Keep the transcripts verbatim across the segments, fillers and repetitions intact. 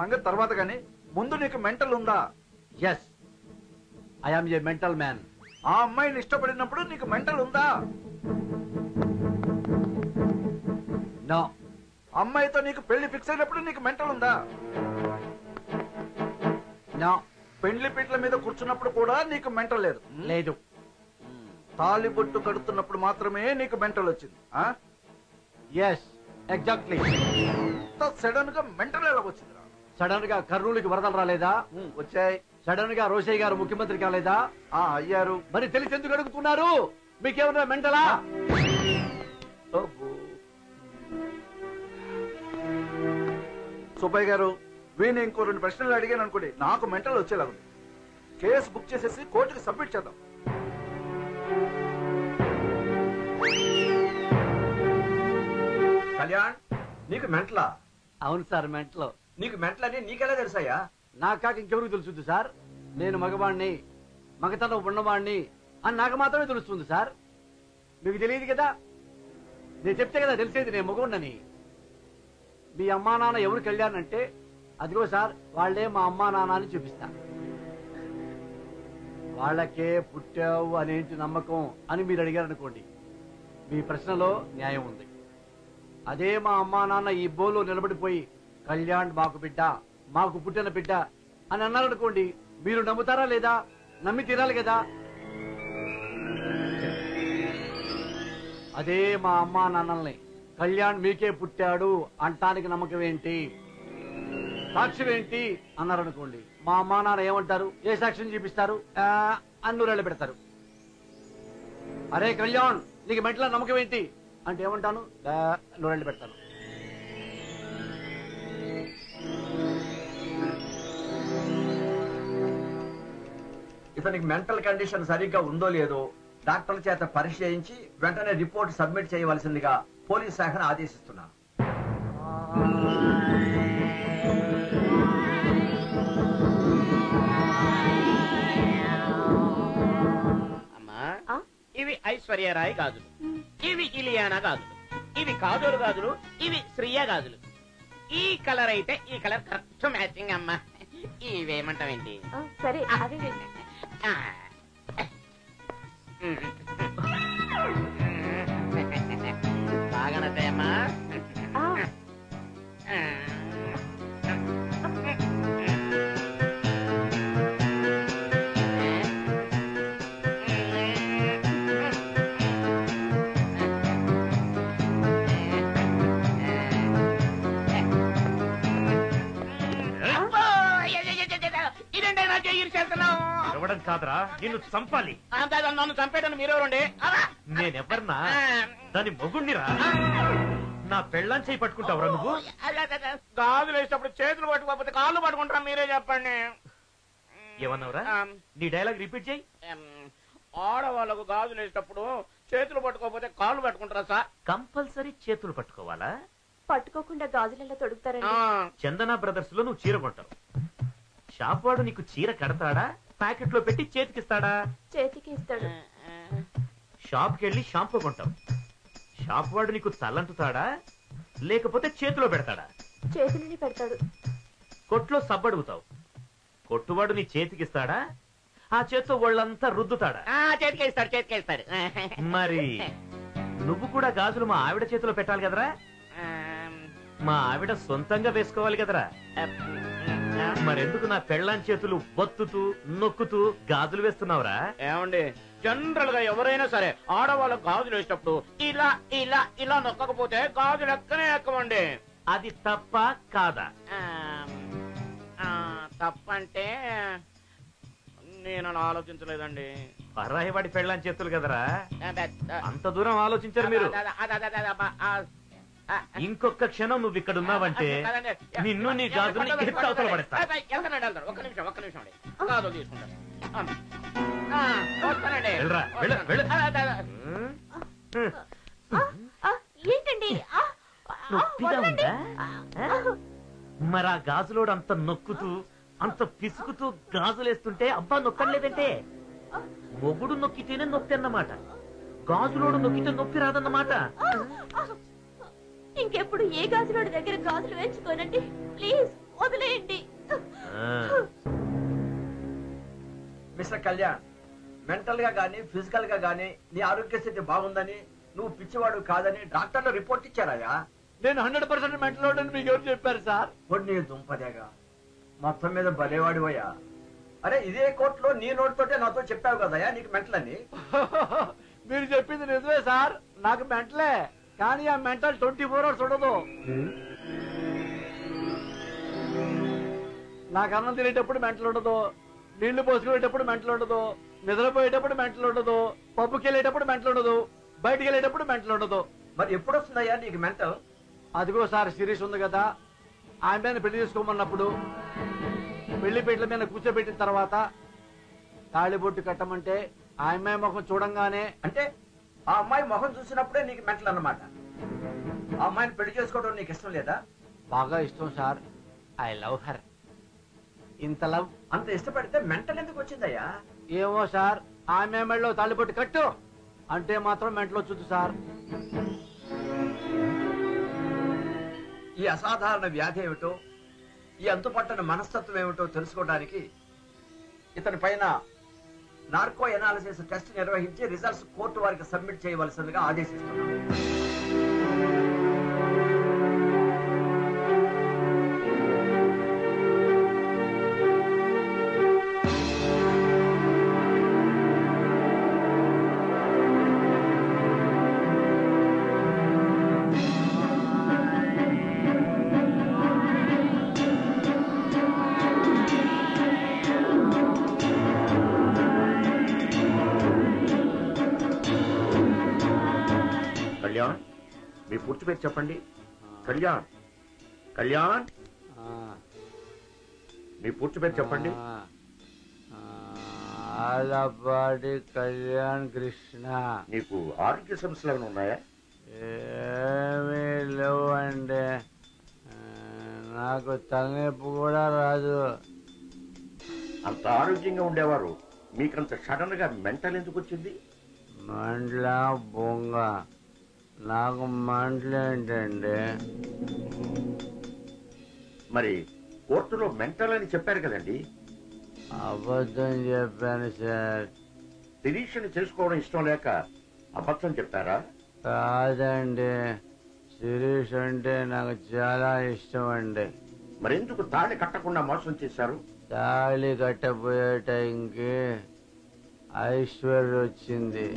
సంగతి తర్వాత గానీ ముందు నీకు మెంటల్ ఉందా? Yes, I am a mental man. ఆ అమ్మాయిని ఇష్టపడినప్పుడు నీకు మెంటల్ ఉందా? నో. అమ్మాయితో నీకు పెళ్లి ఫిక్స్ అయినప్పుడు నీకు మెంటల్ ఉందా? నో. పెళ్లి పీటల మీద కూర్చున్నప్పుడు కూడా నీకు మెంటల్ లేదు? లేదు. తాళి బొట్టు కడుతున్నప్పుడు మాత్రమే నీకు మెంటల్ వచ్చింది? Yes, exactly. సడన్ గా మెంటల్ ఎలా వచ్చిందిరా? సడన్ గా కర్నూలుకి వరదలు రాలేదా? వచ్చాయి. సడన్ గా రోషయ్య గారు ముఖ్యమంత్రి కాలేదా? అయ్యారు. మరి తెలిసి ఎందుకు అడుగుతున్నారు? మీకేమన్నా మెంటలా? సుబ్బయ్య గారు, వీణి ఇంకో రెండు ప్రశ్నలు అడిగాను అనుకోండి, నాకు మెంటల్ వచ్చేలాగా. కేసు బుక్ చేసేసి కోర్టుకి సబ్మిట్ చేద్దాం. కళ్యాణ్, నీకు మెంటలా? అవును సార్, మెంటల్. నీకు మెంటల్ అని నీకెలా తెలుసాయా? నాకు కాక ఇంకెవరికి తెలుస్తుంది సార్? నేను మగవాణ్ణి, మగతనం ఉన్నవాణ్ణి అని నాకు మాత్రమే తెలుస్తుంది సార్. మీకు తెలియదు కదా, నేను చెప్తే కదా తెలిసేది నేను మగవాణ్ణని. మీ అమ్మా నాన్న ఎవరు కళ్యాణ్ అంటే, అదిగో సార్ వాళ్లే మా అమ్మా నాన్న అని చూపిస్తా. వాళ్ళకే పుట్టావు అనేంటి నమ్మకం అని మీరు అడిగారు అనుకోండి, మీ ప్రశ్నలో న్యాయం ఉంది. అదే మా అమ్మా నాన్న ఈ బోలో నిలబడిపోయి కళ్యాణ్ మాకు బిడ్డ, మాకు పుట్టిన బిడ్డ అని అన్నారనుకోండి, మీరు నమ్ముతారా లేదా? నమ్మి తీరాలి కదా. అదే మా అమ్మా నాన్నల్ని కళ్యాణ్ మీకే పుట్టాడు అంటానికి నమ్మకం ఏంటి, సాక్ష్యం ఏంటి అన్నారనుకోండి, మా అమ్మా నాన్న ఏమంటారు? ఏ సాక్ష్యం చూపిస్తారు? అన్నూరేళ్ళు పెడతారు. అరే కళ్యాణ్, నీకు మెంటల నమ్మకం ఏంటి అంటే ఏమంటాను? నూరేళ్ళు పెడతాను. ఇతనికి మెంటల్ కండిషన్ సరిగ్గా ఉందో లేదో డాక్టర్ల చేత పరీక్ష చేయించి వెంటనే రిపోర్ట్ సబ్మిట్ చేయవలసిందిగా పోలీస్ శాఖను ఆదేశిస్తున్నాను. అమ్మా, ఇవి ఐశ్వర్యరాయ్ గాజులు, ఇవి ఇలియానా గాజులు, ఇవి కాజోలు గాజులు, ఇవి శ్రీయ గాజులు. ఈ కలర్ అయితే ఈ కలర్ కరెక్ట్ మ్యాచింగ్ అమ్మా. ఇవేమంటావేంటి? సరే, బాగా నచ్చాయమ్మా. ఇవ్వడం కాదురా, నిన్ను చంపాలి. నన్ను చంపేయడానికి మీరెవరండి? నేనెవరన్నా? దాని మొగుణ్ణిరా. నా పెళ్ళాం చేయి పట్టుకుంటావురా నువ్వు? గాజులు వేసేటప్పుడు చేతులు పట్టుకోకపోతే కాళ్ళు పట్టుకుంటారా? మీరే చెప్పండి. ఏమన్నావురా? నీ డైలాగ్ రిపీట్ చేయి. ఆడవాళ్ళకు గాజులు వేసేటప్పుడు చేతులు పట్టుకోకపోతే కాళ్ళు పట్టుకుంటారా సార్? కంపల్సరీ చేతులు పట్టుకోవాలా? పట్టుకోకుండా గాజులలో తొడుగుతారండి. చందన బ్రదర్స్ లో నువ్వు చీర కొంటావు. షాప్ వాడు నీకు చీర కడతాడా, ప్యాకెట్ లో పెట్టి చేతికిస్తాడా? చేతికి ఇస్తాడు. షాప్ కి వెళ్ళి షాంపూ కొంటావు. షాప్ వాడు నీకు తలంటుతాడా, లేకపోతే చేతిలో పెడతాడా? చేతిలోనే పెడతాడు. కొట్లో సబ్బడుగుతావు. కొట్టువాడు నీ చేతికిస్తాడా, ఆ చేత్తో వాళ్ళంతా రుద్దుతాడా? చేతికి ఇస్తాడు, చేతికి ఇస్తాడు. మరి నువ్వు కూడా గాజులు మా ఆవిడ చేతిలో పెట్టాలి కదరా? మా ఆవిడ సొంతంగా వేసుకోవాలి కదరా? మరెందుకు నా పెళ్ళాం చేతులు బొత్తుతూ నొక్కుతూ గాజులు వేస్తున్నావురా? ఏమండి, జనరల్ గా ఎవరైనా సరే ఆడవాళ్ళకు గాజులు వేసేటప్పుడు ఇలా ఇలా ఇలా నొక్కకపోతే గాజులు ఎక్కనే ఎక్కమండి. అది తప్ప కాదా? తప్పంటే నేను అలా ఆలోచించలేదండి. పరాయివాడి పెళ్ళాం చేతులు కదరా, అంత దూరం ఆలోచించారు మీరు. ఇంకొక క్షణం నువ్వు ఇక్కడ ఉన్నావంటే నిన్ను నీ గాజుని అవతల పడేస్తా. ఒక్క నిమిషం ఒక్క నిమిషం గాజులు తీసుకుంటాను. ఏంటండి? మరి ఆ గాజులోడు అంత నొక్కుతూ అంత పిసుకుతూ గాజులేస్తుంటే అబ్బా నొక్కలేదంటే మొగుడు నొక్కితేనే నొప్పి అన్నమాట, గాజులోడు నొక్కితే నొప్పి రాదన్నమాట. ఇంకెప్పుడు ఏ గాజులోడి దగ్గర గాజులు వేయించుకోనండి ప్లీజ్. వదిలేయండి. మిస్టర్ కళ్యాణ్, మెంటల్ గా గానీ ఫిజికల్ గా గానీ నీ ఆరోగ్య స్థితి బాగుందని, నువ్వు పిచ్చివాడు కాదని డాక్టర్లు రిపోర్ట్ ఇచ్చారాయా? నేను హండ్రెడ్ పర్సెంట్ మెంటల్ అవుట్ అని మీకు ఎవరు చెప్పారు సార్? నీ దుంపదేగా మొత్తం మీద బలేవాడివయ్యా. అరే ఇదే కోర్టులో నీ నోటితోటే నాతో చెప్పావు కదయా నీకు మెంటల్ అని. మీరు చెప్పింది నిజమే సార్, నాకు మెంటలే. కానీ ఆ మెంటల్ ట్వంటీ ఫోర్ అవర్స్ ఉండదు. నాకు అన్నం తినేటప్పుడు మెంటల్ ఉండదు, నీళ్లు పోసుకునేటప్పుడు మెంటల్ ఉండదు, నిద్రపోయేటప్పుడు మెంటల్ ఉండదు, పబ్బుకి వెళ్ళేటప్పుడు మెంటల్ ఉండదు, బయటికి వెళ్ళేటప్పుడు మెంటల్ ఉండదు. మరి ఎప్పుడు వస్తుందయ్యా నీకు మెంటల్? అదిగో సార్ సిరీస్ ఉంది కదా, ఆమెను పెళ్లి చేసుకోమన్నప్పుడు పెళ్లి పీటల మీద కూర్చోబెట్టిన తర్వాత తాళిబొట్టు కట్టమంటే ఆ అమ్మాయి ముఖం చూడంగానే, అంటే ఆ అమ్మాయి మొహం చూసినప్పుడే నీకు మెంటల్ అన్నమాట. ఆ అమ్మాయిని పెళ్లి చేసుకోవడం నీకు ఇష్టం లేదా? బాగా ఇష్టం సార్. I love her. ఇంత లవ్ అంత ఇష్టపడితే మెంటల్ ఎందుకు వచ్చిందయ్యా? ఏమో సార్, ఆమె మెళ్ళలో తాళిబొట్టు కట్టు అంటే మాత్రం మెంటల్ వచ్చుద్దు సార్. ఈ అసాధారణ వ్యాధి ఏమిటో, ఈ అంతుపట్టని మనస్తత్వం ఏమిటో తెలుసుకోవడానికి ఇతని పైన నార్కో ఎనాలిసిస్ టెస్ట్ నిర్వహించి రిజల్ట్స్ కోర్టు వారికి సబ్మిట్ చేయవలసిందిగా ఆదేశిస్తున్నాను. కళ్యాణ్, మీ పూర్తి పేరు చెప్పండి. కళ్యాణ్, కళ్యాణ్, మీ పూర్తి పేరు చెప్పండి. ఆలపాటి కళ్యాణ్ కృష్ణ. నీకు ఆరోగ్య సమస్యలు ఏమైనా ఉన్నాయా? ఏమీ లేవు అండి, నాకు తలనొప్పి కూడా రాదు. అంత ఆరోగ్యంగా ఉండేవారు మీకంత సడన్ గా మెంటల్ ఎందుకు వచ్చింది? మంటల బొంగ. నాకు మంటలేంటండి? మరి కోర్టులో మెంటల్ అని చెప్పారు కదండి. అబద్ధం చెప్పాను సార్. శిరీషని చేసుకోవడం ఇష్టం లేక అబద్ధం చెప్పారా? కాదండి, శిరీష్ అంటే నాకు చాలా ఇష్టం అండి. మరెందుకు తాళి కట్టకుండా మోసం చేశారు? తాళి కట్టబోయే టైంకి ఐశ్వర్య వచ్చింది.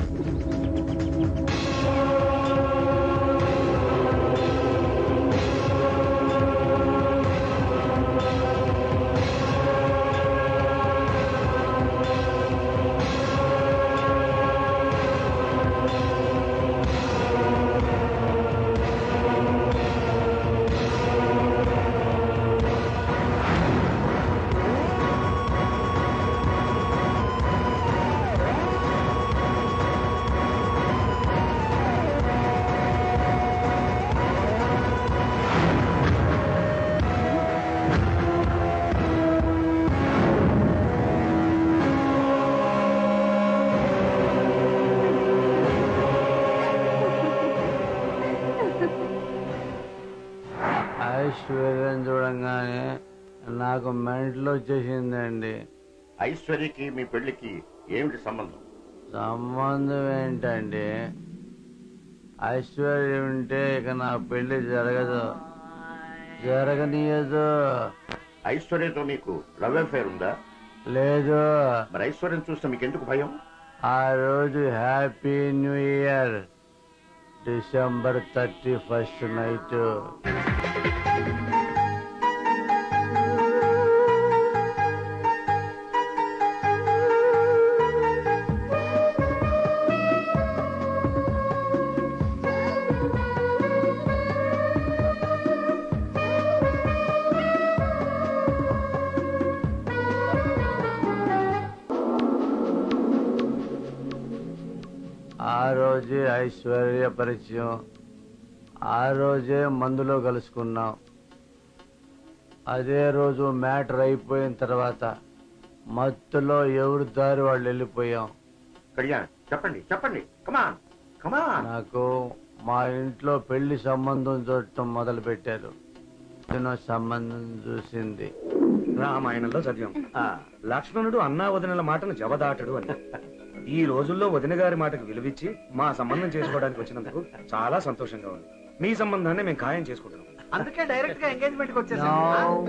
ఐశ్వర్యం చూడంగానే నాకు మెంటల్ వచ్చేసిందండి. ఐశ్వర్యకి మీ పెళ్లికి ఏమిటి సంబంధం? సంబంధం ఏంటండి? ఐశ్వర్యం ఉంటే ఇక నా పెళ్లి జరగదు, జరగనీయదు. ఐశ్వర్యతో మీకు లవ్ అఫేర్ ఉందా? లేదు. మరి ఐశ్వర్యం చూస్తే మీకు ఎందుకు భయం? ఆ రోజు happy new year, December thirty first night. ఆ రోజే ఐశ్వర్య పరిచయం, ఆ రోజే మందులో కలుసుకున్నాం. అదే రోజు మ్యాటర్ అయిపోయిన తర్వాత మత్తులో ఎవరి దారి వాళ్ళు వెళ్ళిపోయాం. కళ్యాణ్ చెప్పండి చెప్పండి, కమాన్ కమాన్. నాకు మా ఇంట్లో పెళ్లి సంబంధం చూడటం మొదలు పెట్టారు. సంబంధం చూసింది రామాయణంలో చదివాం లక్ష్మణుడు అన్నా వదినల మాటను జవదాటడు అని. ఈ రోజుల్లో వదిన గారి మాటకు విలువిచ్చి మా సంబంధం చేసుకోవడానికి వచ్చినందుకు చాలా సంతోషంగా ఉంది. మీ సంబంధాన్ని మేము ఖాయం చేసుకుంటున్నాం. అందుకే డైరెక్ట్ గా ఎంగేజ్మెంట్ కి వచ్చేసాం.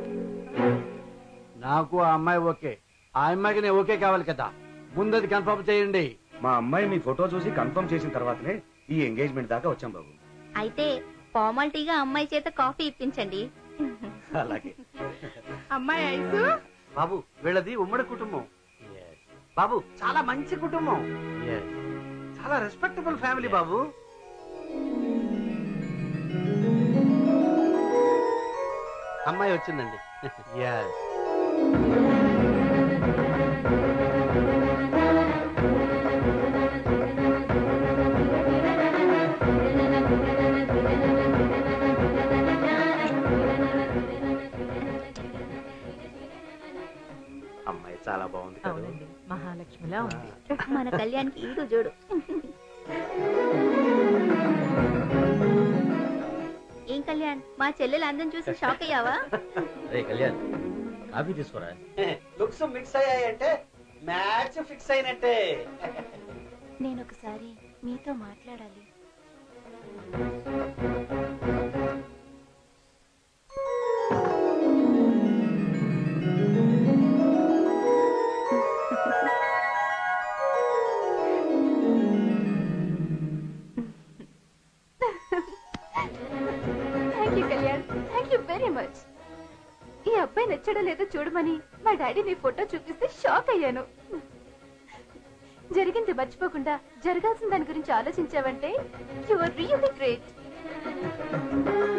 నాకు ఆ అమ్మాయి ఓకే, ఆ అమ్మాయికి నేను ఓకే కావాలి కదా, ముందది కన్ఫర్మ్ చేయండి. మా అమ్మాయి మీ ఫోటో చూసి కన్ఫర్మ్ చేసిన తర్వాతనే ఈ ఎంగేజ్మెంట్ దాకా వచ్చాం బాబు. అయితే ఫార్మాలిటీగా అమ్మాయి చేత కాఫీ ఇప్పించండి. అలాగే. అమ్మాయి ఐసు బాబు వీళ్ళది ఉమ్మడి కుటుంబం బాబు, చాలా మంచి కుటుంబం, చాలా రెస్పెక్టబుల్ ఫ్యామిలీ బాబు. అమ్మాయి వచ్చిందండి. అమ్మాయి చాలా బాగుంది కదా. మహాలక్ష్మిలా ఉంది. మన కళ్యాణ్కి ఈడు చూడు. ఏం కళ్యాణ్, మా చెల్లెలు అందం చూసి షాక్ అయ్యావా? అరే కళ్యాణ్, కాఫీ తీసుకోరా. లుక్స్ మిక్స్ అయ్యాయంటే మ్యాచ్ ఫిక్స్ అయినట్టే. నేను ఒకసారి మీతో మాట్లాడాలి. Thank you Kalyan, thank you very much. ఈ అబ్బాయి నచ్చడం లేదో చూడమని మా డాడీ నీ ఫోటో చూపిస్తే షాక్ అయ్యాను. జరిగింది మర్చిపోకుండా జరగాల్సిన దాని గురించి ఆలోచించావంటే యు ఆర్ రియల్లీ గ్రేట్.